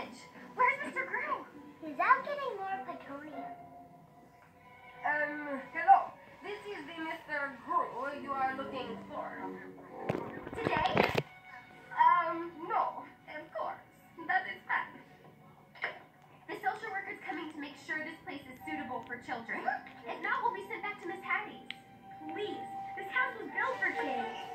message. Where's Mr. Grew? He's out getting more plutonium. Hello. This is the Mr. Grew you are looking for. Today? No. Of course. That is fine. The social worker's coming to make sure this place is suitable for children. If not, we'll be sent back to Miss Hattie's. Please. This house was built for kids.